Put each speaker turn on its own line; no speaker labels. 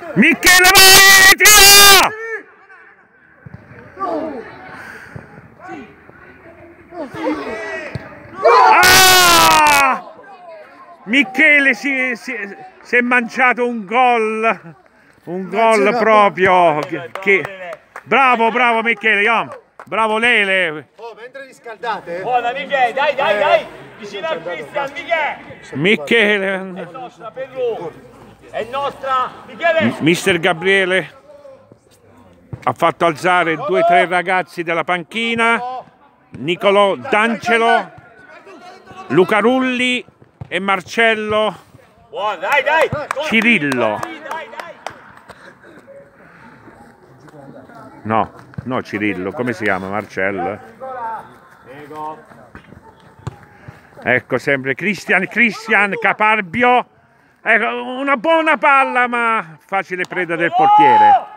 Michele, vai, tira! Ah! Michele si è mangiato un gol proprio. Bravo Michele, bravo Lele.
Oh, mentre riscaldate.
Buona Michele, dai, vicino a Cristian,
Michele.
È nostra per lui. È nostra, Michele.
Mister Gabriele ha fatto alzare 2 o 3 ragazzi della panchina. Nicolò D'Angelo, Luca Rulli e Marcello.
Buona, dai.
Cirillo.
Dai.
No, Cirillo, come si chiama? Marcello. Ecco sempre Cristian Caparbio. Ecco, una buona palla, ma facile preda del portiere.